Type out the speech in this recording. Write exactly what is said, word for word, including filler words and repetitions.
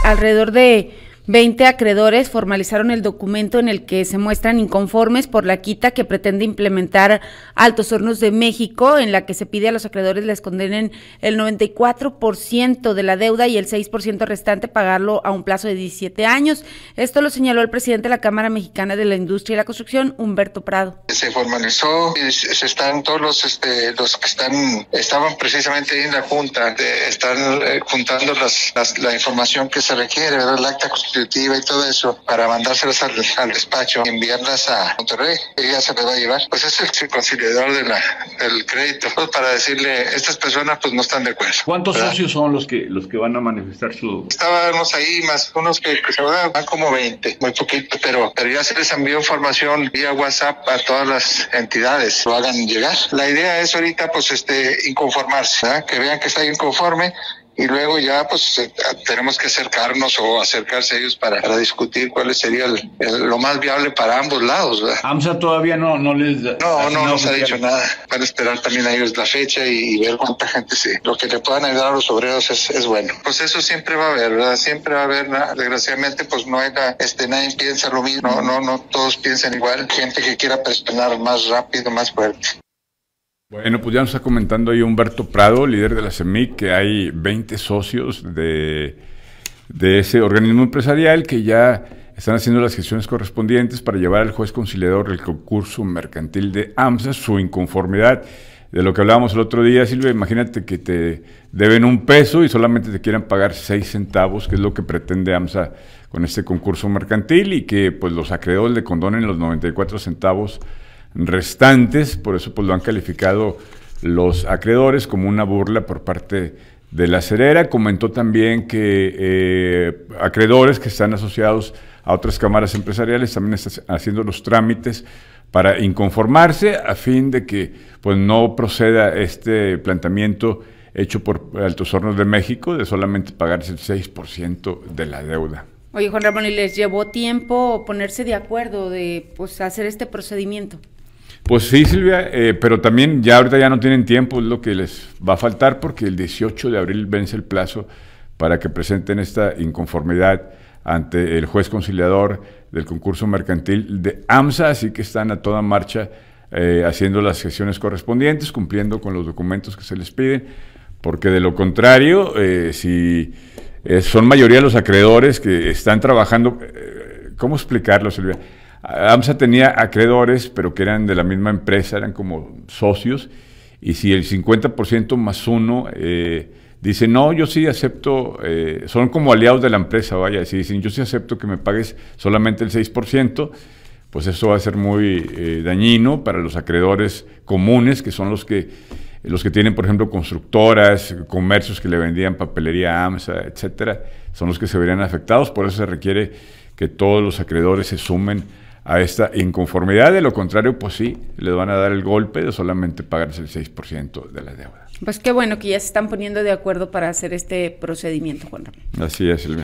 alrededor de veinte acreedores formalizaron el documento en el que se muestran inconformes por la quita que pretende implementar Altos Hornos de México, en la que se pide a los acreedores les condenen el noventa y cuatro por ciento de la deuda y el seis por ciento restante pagarlo a un plazo de diecisiete años. Esto lo señaló el presidente de la Cámara Mexicana de la Industria y la Construcción, Humberto Prado. Se formalizó, se están todos los, este, los que están, estaban precisamente ahí en la Junta, de, están eh, juntando las, las, la información que se requiere, ¿verdad? El acta constitutiva y todo eso, para mandárselas al, al despacho y enviarlas a Monterrey. Ella se las va a llevar. Pues es el conciliador de la, del crédito, pues para decirle, estas personas pues no están de acuerdo. ¿Cuántos ¿verdad? socios son los que los que van a manifestar su...? Estábamos ahí, más unos que, que se van, van como veinte, muy poquito, pero, pero ya se les envió información vía WhatsApp a todas las entidades, lo hagan llegar. La idea es ahorita pues este inconformarse, ¿verdad? Que vean que está inconforme, y luego ya pues tenemos que acercarnos o acercarse a ellos para, para discutir cuál sería el, el, lo más viable para ambos lados, ¿verdad? AMSA todavía no, no les... No, no nos ha dicho nada. Van a esperar también a ellos la fecha y, y ver cuánta gente se... Lo que le puedan ayudar a los obreros es, es bueno. Pues eso siempre va a haber, ¿verdad? Siempre va a haber, desgraciadamente, pues no hay la, este, nadie piensa lo mismo, no, no, no todos piensan igual. Gente que quiera presionar más rápido, más fuerte. Bueno, pues ya nos está comentando ahí Humberto Prado, líder de la C E M I C, que hay veinte socios de, de ese organismo empresarial que ya están haciendo las gestiones correspondientes para llevar al juez conciliador del concurso mercantil de AMSA su inconformidad. De lo que hablábamos el otro día, Silvia, imagínate que te deben un peso y solamente te quieran pagar seis centavos, que es lo que pretende AMSA con este concurso mercantil, y que pues los acreedores le condonen los noventa y cuatro centavos restantes. Por eso pues lo han calificado los acreedores como una burla por parte de la Cerera. Comentó también que eh, acreedores que están asociados a otras cámaras empresariales también están haciendo los trámites para inconformarse a fin de que pues no proceda este planteamiento hecho por Altos Hornos de México de solamente pagarse el seis por ciento de la deuda. Oye, Juan Ramón, ¿y les llevó tiempo ponerse de acuerdo de pues hacer este procedimiento? Pues sí, Silvia, eh, pero también ya ahorita ya no tienen tiempo, es lo que les va a faltar, porque el dieciocho de abril vence el plazo para que presenten esta inconformidad ante el juez conciliador del concurso mercantil de AMSA, así que están a toda marcha eh, haciendo las gestiones correspondientes, cumpliendo con los documentos que se les piden, porque de lo contrario, eh, si eh, son mayoría los acreedores que están trabajando, eh, ¿cómo explicarlo, Silvia? AMSA tenía acreedores, pero que eran de la misma empresa, eran como socios, y si el cincuenta por ciento más uno eh, dice, no, yo sí acepto, eh, son como aliados de la empresa, vaya, si dicen, yo sí acepto que me pagues solamente el seis por ciento, pues eso va a ser muy eh, dañino para los acreedores comunes, que son los que, los que tienen, por ejemplo, constructoras, comercios que le vendían papelería a AMSA, etcétera, son los que se verían afectados. Por eso se requiere que todos los acreedores se sumen a esta inconformidad. De lo contrario, pues sí, les van a dar el golpe de solamente pagarse el seis por ciento de la deuda. Pues qué bueno que ya se están poniendo de acuerdo para hacer este procedimiento, Juan Ramón. Así es, Silvia.